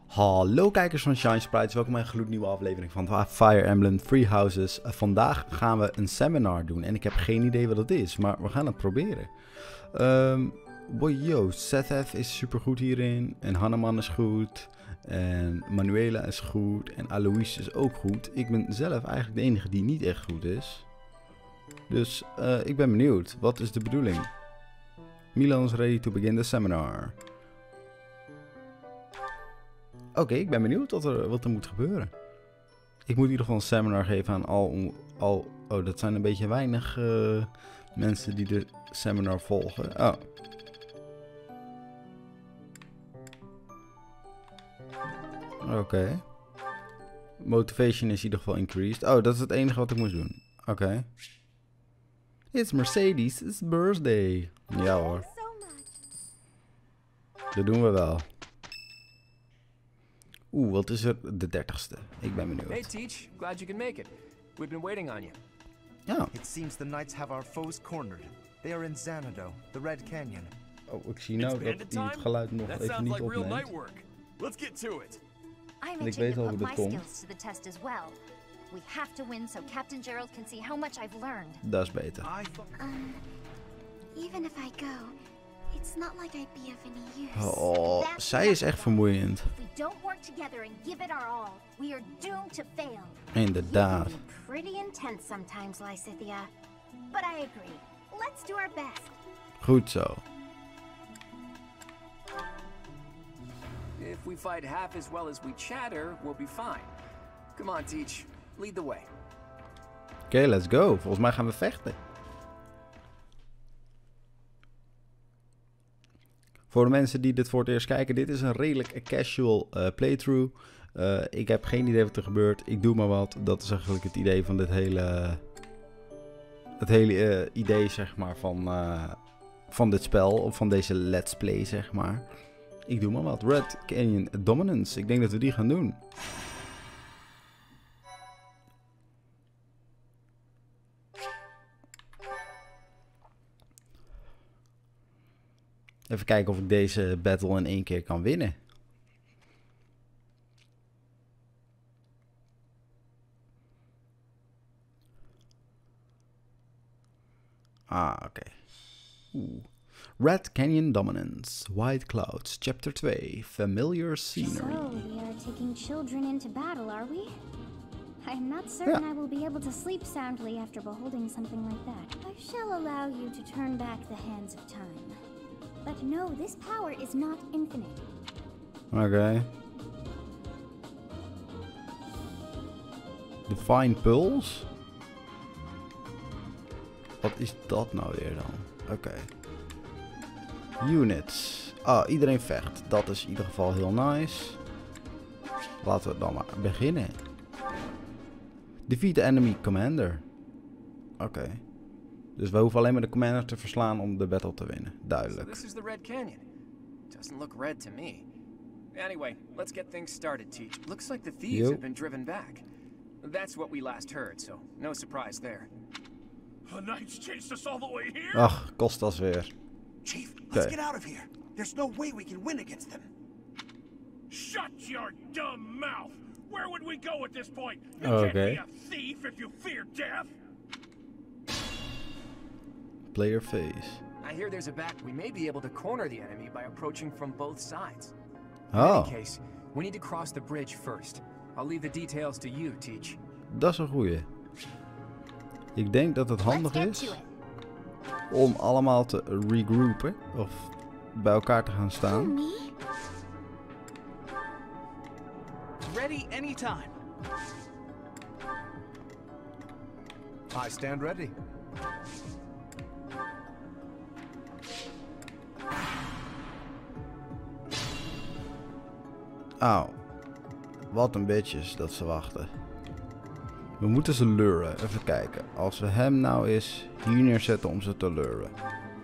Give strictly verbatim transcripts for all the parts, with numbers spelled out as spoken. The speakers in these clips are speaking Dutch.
Hallo kijkers van Shine Sprites, welkom bij een gloednieuwe aflevering van Fire Emblem Three Houses. Uh, vandaag gaan we een seminar doen en ik heb geen idee wat het is, maar we gaan het proberen. Um, boy, yo, Seth is super goed hierin en Hanneman is goed en Manuela is goed en Alois is ook goed. Ik ben zelf eigenlijk de enige die niet echt goed is. Dus uh, ik ben benieuwd, wat is de bedoeling? Milan is ready to begin the seminar. Oké, okay, ik ben benieuwd wat er, wat er moet gebeuren. Ik moet in ieder geval een seminar geven aan al... al oh, dat zijn een beetje weinig uh, mensen die de seminar volgen. Oh. Oké. Okay. Motivation is in ieder geval increased. Oh, dat is het enige wat ik moest doen. Oké. Okay. It's Mercedes' birthday. Ja hoor. Dat doen we wel. Oeh, wat is er? De dertigste. Ik ben benieuwd. Hey Teach, glad you can make it. We've been waiting on you. Ja. It seems the knights have our foes cornered. They are in Xanadu, the Red Canyon. Oh, ik zie nou dat hij het geluid nog that even niet like real opneemt. night work. Let's get to it. I'm Ik itching weet to al put hoe my dat komt. skills to the test as well. We have to win so Captain Gerald can see how much I've learned. Dat is beter. I Um, even if I go, it's not like I'd be of any use. Oh, That's zij is echt vermoeiend. If we don't work together and give it our all, we are doomed to fail. Inderdaad. You can be pretty intense sometimes, Lysithia. But I agree. Let's do our best. Goed zo. If we fight half as well as we chatter, we'll be fine. Come on, Teach. Lead the way. Oké, okay, let's go. Volgens mij gaan we vechten. Voor de mensen die dit voor het eerst kijken, dit is een redelijk casual uh, playthrough. Uh, ik heb geen idee wat er gebeurt. Ik doe maar wat. Dat is eigenlijk het idee van dit hele... Het hele uh, idee, zeg maar, van, uh, van dit spel. Of van deze let's play, zeg maar. Ik doe maar wat. Red Canyon Dominance. Ik denk dat we die gaan doen. Even kijken of ik deze battle in één keer kan winnen. Ah, oké. Okay. Oeh. Red Canyon Dominance, White Clouds, Chapter two, Familiar Scenery. So, we are taking children into battle, are we? I am not certain Yeah. I will be able to sleep soundly after beholding something like that. I shall allow you to turn back the hands of time. But no, this power is not infinite. Oké. Okay. Divine Pulse? Wat is dat nou weer dan? Oké. Okay. Units. Ah, iedereen vecht. Dat is in ieder geval heel nice. Laten we dan maar beginnen. Defeat the enemy commander. Oké. Okay. Dus we hoeven alleen maar de commander te verslaan om de battle te winnen. Duidelijk. So this is the Red Canyon. Doesn't look red to me. Anyway, let's get things started, Teach. Looks like the thieves Yo. have been driven back. That's what we last heard, so no surprise there. The knights chased us all the way here. Ach, Kostas weer. Chief, let's Okay. get out of here. There's no way we can win against them. Shut your dumb mouth. Where would we go at this point? You can't Okay. be a thief if you fear death. Player face. I hear there's a back. We may be able to corner the enemy by approaching from both sides. In Oh, any case, we need to cross the bridge first. I'll leave the details to you, Teach. dat is een goeie. Ik denk dat het handig Let's get to is it. om allemaal te regroupen of bij elkaar te gaan staan. Me? Ready anytime. I stand ready. Auw. Wat een bitches dat ze wachten. We moeten ze luren. Even kijken. Als we hem nou eens hier neerzetten om ze te luren.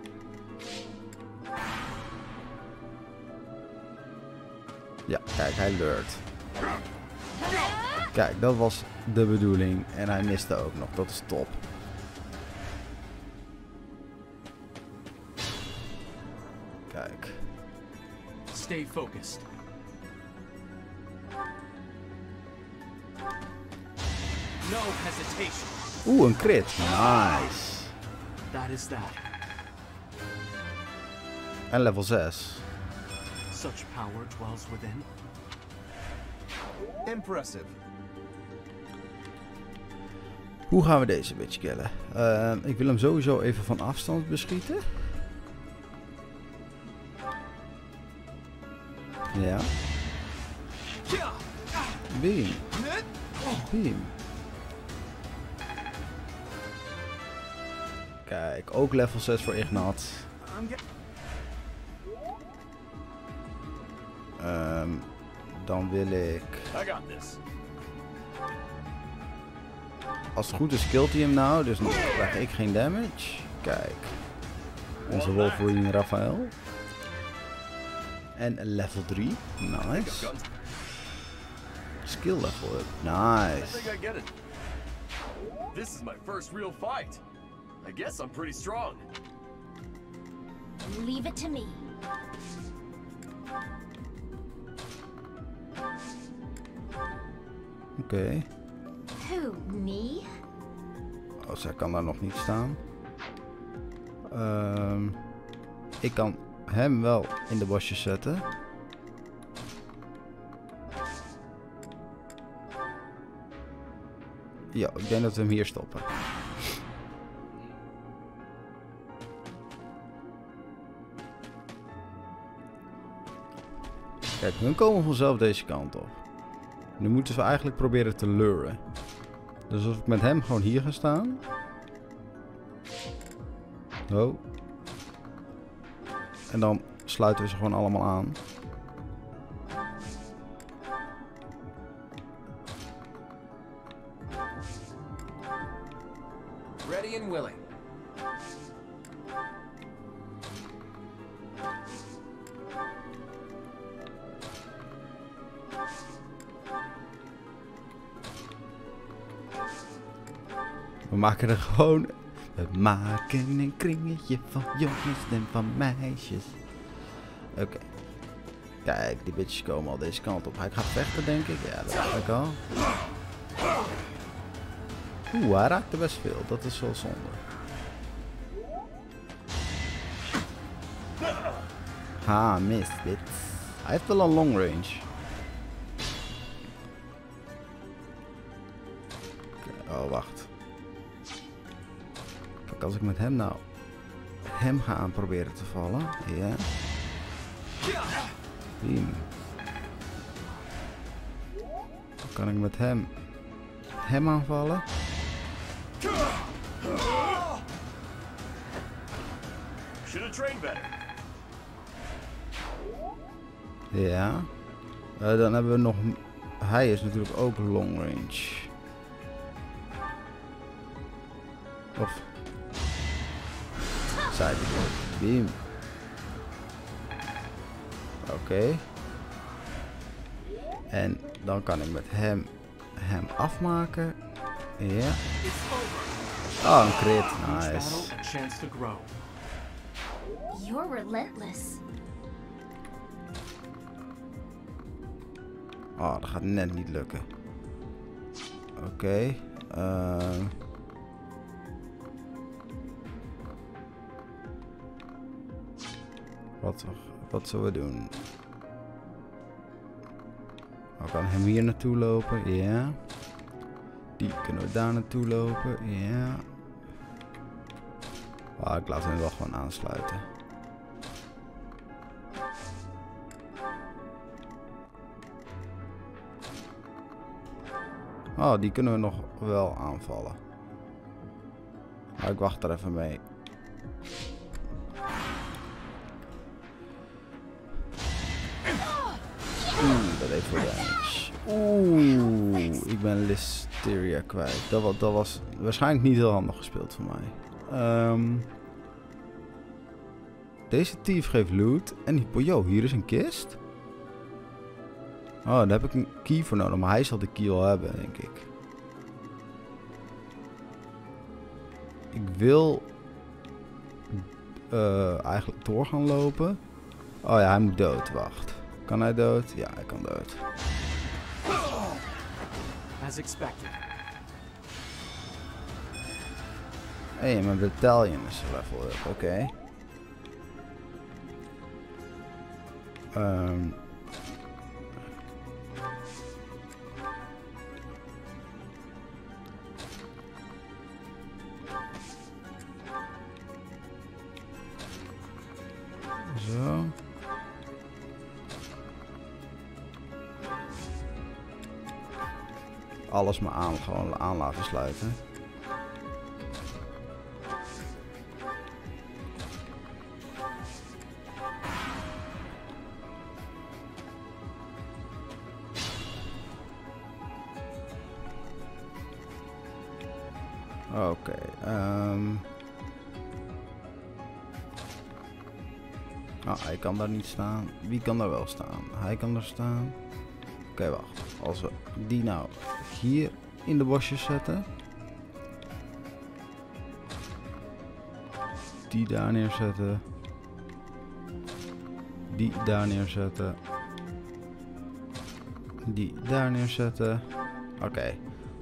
Ja, kijk, hij lurt. Kijk, dat was de bedoeling. En hij miste ook nog. Dat is top. Kijk. Stay focused. No hesitation. Oeh, een crit. Nice. That is that. En level zes. Such power dwells within. Impressive. Hoe gaan we deze bitch killen? Uh, ik wil hem sowieso even van afstand beschieten. Ja. Beam. Beam. Kijk, ook level zes voor Ignat. Um, dan wil ik... Als het goed is, killt hij hem nou, dus dan krijg ik geen damage. Kijk. Onze Wolverine Raphael. En level drie. Nice. Skill level up. Nice. This is my first real fight. I guess I'm pretty strong. Leave it to me. Oké. Okay. Who, me? Oh, zij kan daar nog niet staan. Um, ik kan hem wel in de bosjes zetten. Ja, ik denk dat we hem hier stoppen. Kijk, hun komen vanzelf deze kant op. Nu moeten we eigenlijk proberen te luren. Dus als ik met hem gewoon hier ga staan. Zo. En dan sluiten we ze gewoon allemaal aan. Ready and willing. We maken er gewoon... We maken een kringetje van jongens en van meisjes. Oké. Okay. Kijk, die bitches komen al deze kant op. Hij gaat vechten, denk ik. Ja, dat dacht ik al. Oeh, hij raakte best veel. Dat is wel zonde. Ha, mist dit. Hij heeft wel een long range. Okay. Oh, wacht. Als ik met hem nou hem ga aan proberen te vallen, ja. Beam. Dan kan ik met hem hem aanvallen. Ja. Uh, dan hebben we nog. Hij is natuurlijk ook long range. Of. Beam. Oké. Okay. En dan kan ik met hem hem afmaken. Ja. Oh, een crit. Nice. You're relentless. Oh, dat gaat net niet lukken. Oké. Okay. Uh... Wat, wat zullen we doen? We kunnen hem hier naartoe lopen, ja. Die kunnen we daar naartoe lopen, ja. Ah, ik laat hem wel gewoon aansluiten. Oh, die kunnen we nog wel aanvallen. Maar ik wacht er even mee. Oeh, dat heeft veel damage. Oeh, ik ben Listeria kwijt. Dat was, dat was waarschijnlijk niet heel handig gespeeld van mij. Um, deze thief geeft loot. En die, yo, hier is een kist. Oh, daar heb ik een key voor nodig. Maar hij zal de key al hebben, denk ik. Ik wil uh, eigenlijk door gaan lopen. Oh ja, hij moet dood. Wacht. Kan hij dood? Ja, hij kan dood. As expected. Hé, hey, mijn battalion is level up, oké. Okay. Um. Zo. Alles maar aan, gewoon aan laten sluiten. Oké, okay, um... oh, hij kan daar niet staan. Wie kan daar wel staan? Hij kan daar staan. Oké, okay, wacht. Als we die nou hier in de bosjes zetten. Die daar neerzetten. Die daar neerzetten. Die daar neerzetten. Oké. Okay.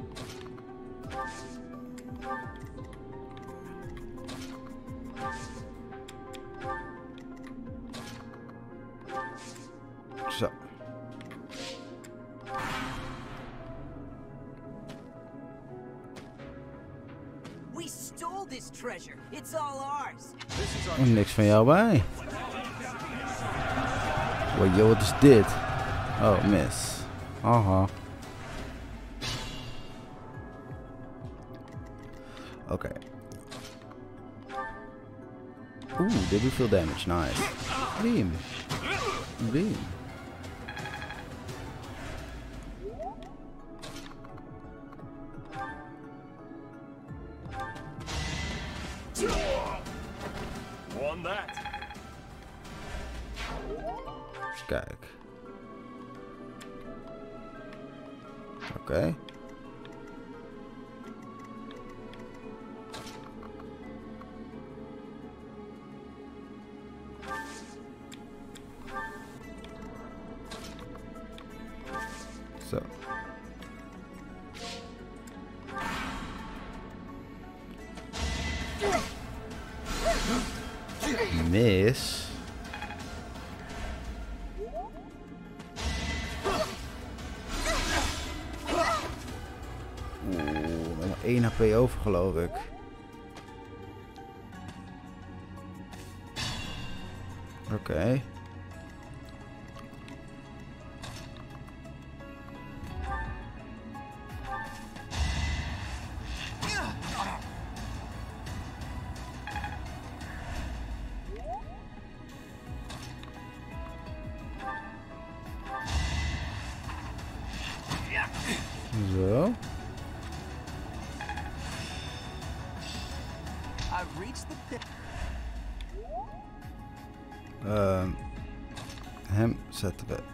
Zo. We stole this treasure. It's all ours. En niks van jou bij. Wat joh, wat is dit? Oh, mis. Aha. Oké. Okay. Oeh, dit doet veel damage. Nice. Beam. Beam. Won that. Kijk. Oké. Okay. Zo. Mis. Oeh, nog maar één H P over geloof ik. Oké. Okay. Zo. Uh, hem zetten we.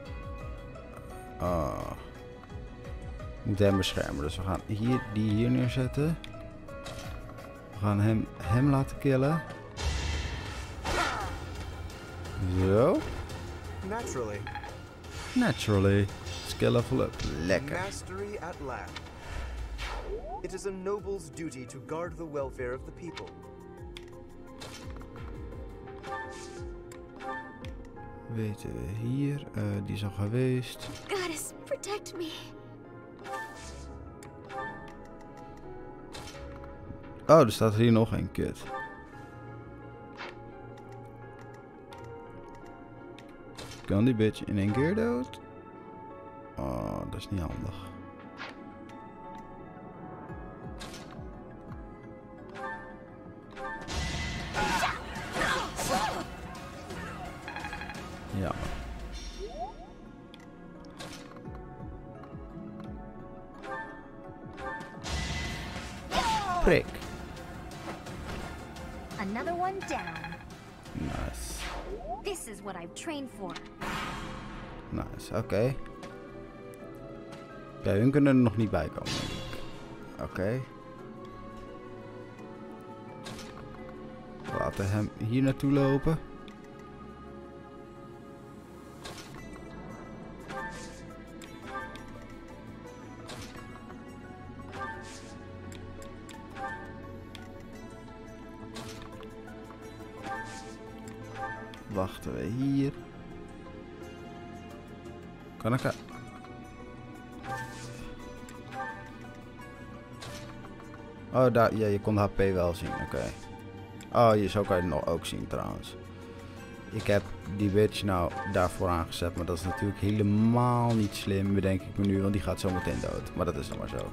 Oh. We moeten hem beschermen. Dus we gaan hier, die hier neerzetten. We gaan hem, hem laten killen. Zo. Naturally. Naturally. Skill level up. Lekker. Mastery at last. It is a noble's duty to guard the welfare of the people. Weten we hier, uh, die is al geweest. Goddess, protect me. Oh, er staat hier nog een kut. Kan die bitch in één keer dood? Oh, dat is niet handig. Ja. Prik. Another one down. Nice. This is what I've trained for. Nice, oké. Okay. Ja, hun kunnen er nog niet bij komen, denk ik. Oké. Okay. We laten hem hier naartoe lopen. wachten we hier. Kan ik... Oh, daar, ja, je kon de H P wel zien, oké. Okay. Oh, hier, zo kan je het nog ook zien trouwens. Ik heb die witch nou daarvoor aangezet, maar dat is natuurlijk helemaal niet slim, bedenk ik me nu, want die gaat zo meteen dood. Maar dat is dan maar zo.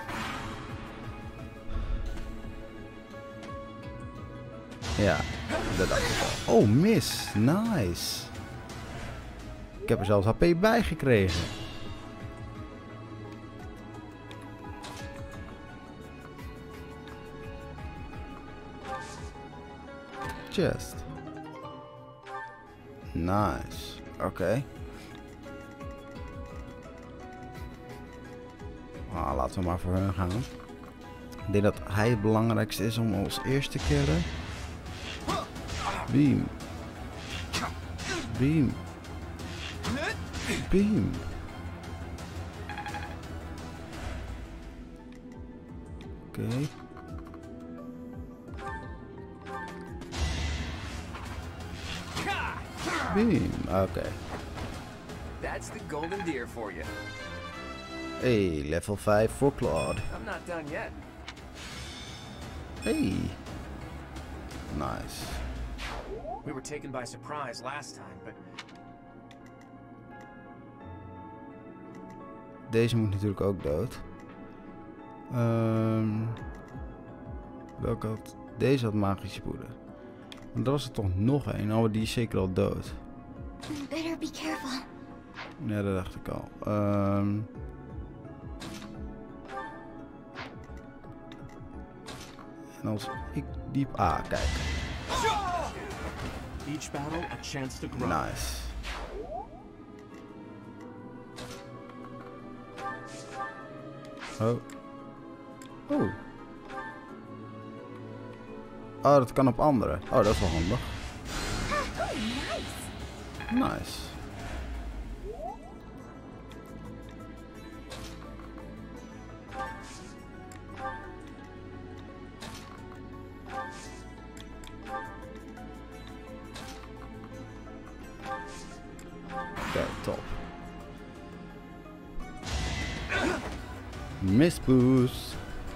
Ja, dat dacht ik al. Oh, mis. Nice. Ik heb er zelfs H P bij gekregen. Chest. Nice. Oké. Okay. Ah, laten we maar voor hun gaan. Ik denk dat hij het belangrijkste is om ons eerst te killen. Beam. Beam. Beam. Oké. Okay. Beam. Oké. Okay. That's the golden deer for you. Hey, level vijf voor Claude. I'm not done yet. Hey. Nice. We were taken by surprise last time, but deze moet natuurlijk ook dood. Um, welke had... Deze had magische poeder. Maar er was er toch nog een. Oh, die is zeker al dood. Better be careful. Ja, dat dacht ik al. Um, en als ik diep... Ah, kijk. Each battle a chance to grow. Nice. Oh. Oh. Oh, dat kan op andere. Oh, dat is wel handig. Nice. Oké, top. Misboost.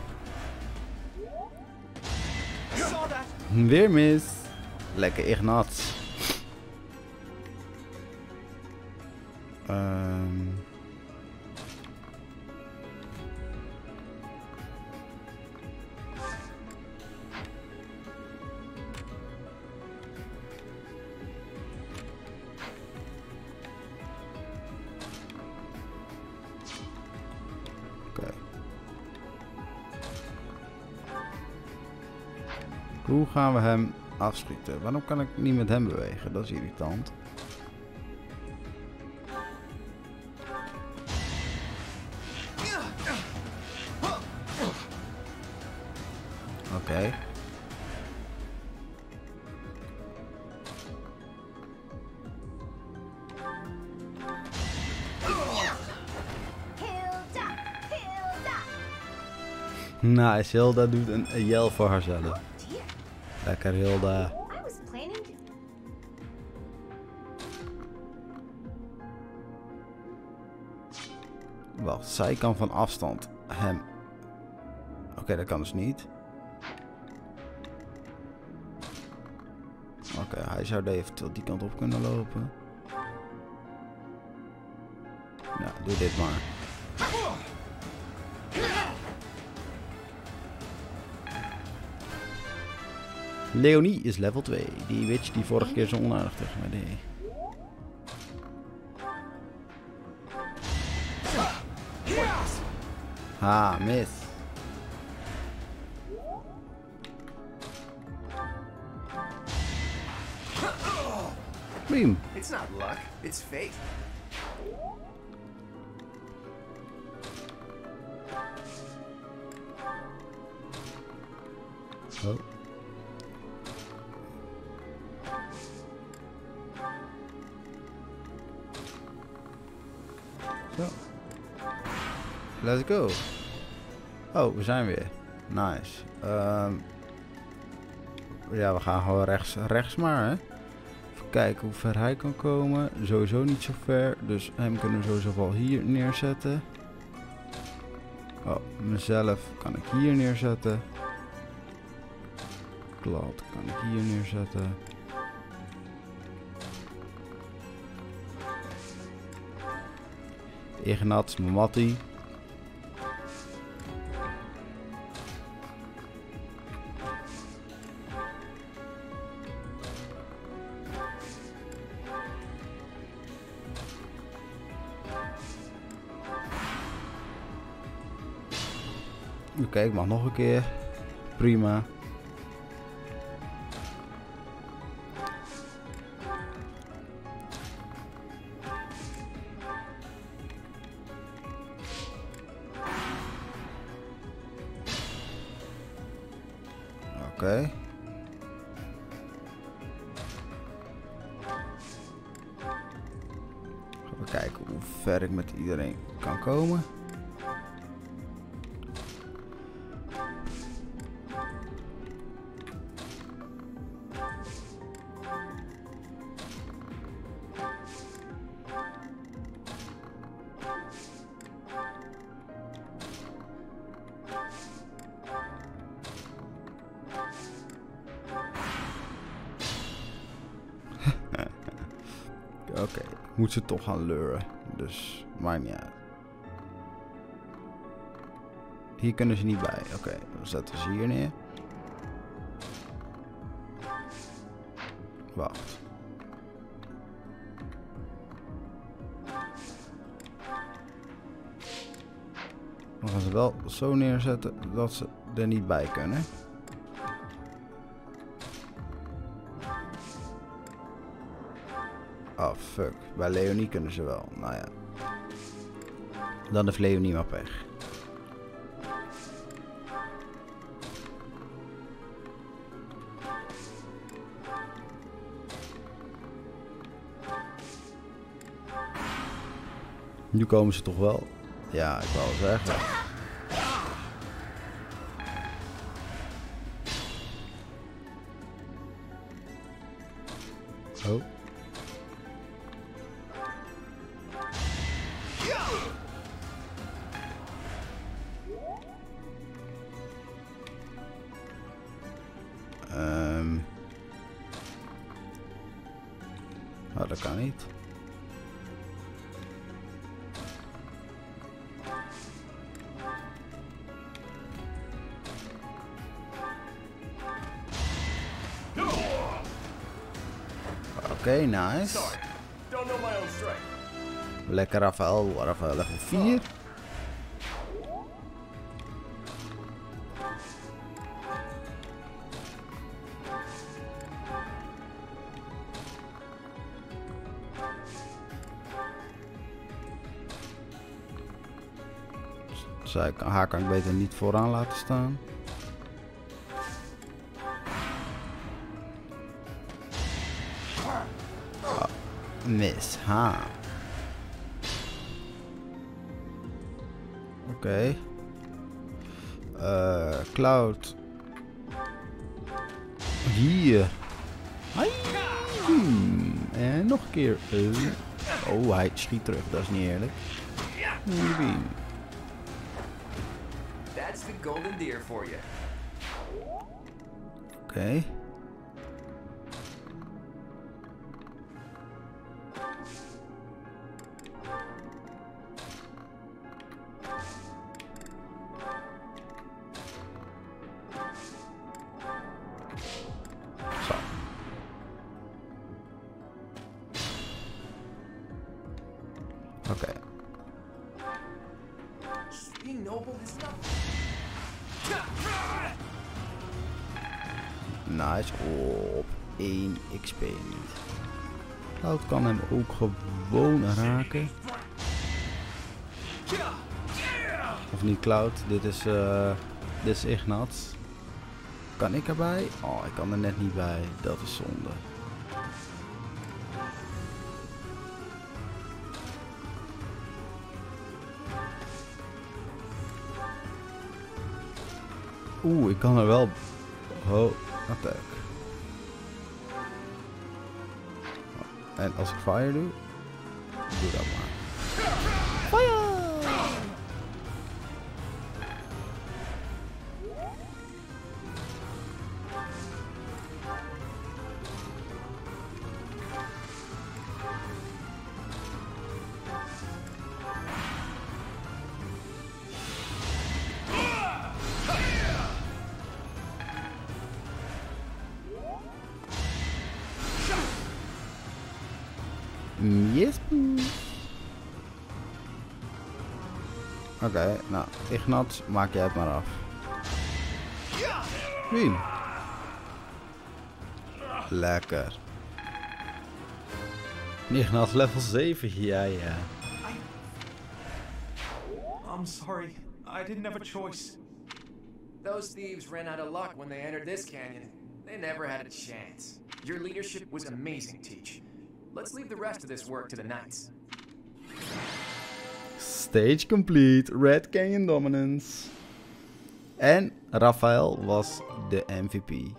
Weer mis. Lekker Ignat. Um. Oké. Hoe gaan we hem afschieten? Waarom kan ik niet met hem bewegen? Dat is irritant. Oké. Okay. Nice, Hilda doet een yell voor haarzelf. Lekker Hilda. Wacht, zij kan van afstand hem... Oké, okay, dat kan dus niet. Oké, okay, hij zou eventueel die kant op kunnen lopen. Ja, doe dit maar. Leonie is level twee. Die witch die vorige keer zo onaardig tegen mij deed. Ha, mis. Beam. It's not luck, it's fate. Oh. Zo. Let's go. Oh, we zijn weer. Nice. Um, ja, we gaan gewoon rechts, rechts maar, hè. Even kijken hoe ver hij kan komen. Sowieso niet zo ver. Dus hem kunnen we sowieso wel hier neerzetten. Oh, mezelf kan ik hier neerzetten. Cloud kan ik hier neerzetten. Ignat, Mamatti. Oké, okay, ik mag nog een keer. Prima. Oké. Okay. Gaan we kijken hoe ver ik met iedereen kan komen. Oké, okay. Ik moet ze toch gaan luren, dus maakt niet uit. Hier kunnen ze niet bij. Oké, okay, dan zetten we ze hier neer. Wacht. Dan gaan ze wel zo neerzetten dat ze er niet bij kunnen. Oh fuck, bij Leonie kunnen ze wel. Nou ja. Dan heeft Leonie maar pech. Nu komen ze toch wel. Ja, ik wou zeggen. Oh. Um. Oh, dat kan niet. Oké, okay, nice. Lekker Rafael, Rafael level vier. Zij kan, haar kan ik beter niet vooraan laten staan. Oh, mis, ha. Oké. Okay. Uh, Cloud. Hier. Hmm. En nog een keer. Uh. Oh, hij schiet terug. Dat is niet eerlijk. Oké. That's the golden deer for you. Okay. Zo. Oké. Okay. Being noble is not. Nice, op één X P niet. Cloud kan hem ook gewoon raken. Of niet Cloud, dit is, uh, dit is Ignat. Kan ik erbij? Oh, ik kan er net niet bij, dat is zonde. Oeh, ik kan er wel. Oh, attack. En als ik fire doe, doe dat maar. Fire! Yes. Oké, okay, nou, Ignat, maak jij het maar af. Wien. Lekker. Ignat level zeven, ja ja. I'm sorry. I didn't have a choice. Those thieves ran out of luck when they entered this canyon. They never had a chance. Your leadership was amazing, Teach. Let's leave the rest of this work to the Knights. Stage complete. Red Canyon Dominance. En Raphael was de M V P.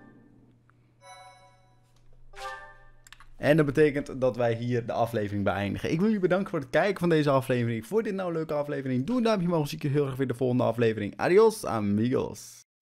En dat betekent dat wij hier de aflevering beëindigen. Ik wil jullie bedanken voor het kijken van deze aflevering. Vond je dit nou een leuke aflevering? Doe een duimpje omhoog. Zie ik je heel graag weer de volgende aflevering. Adios, amigos.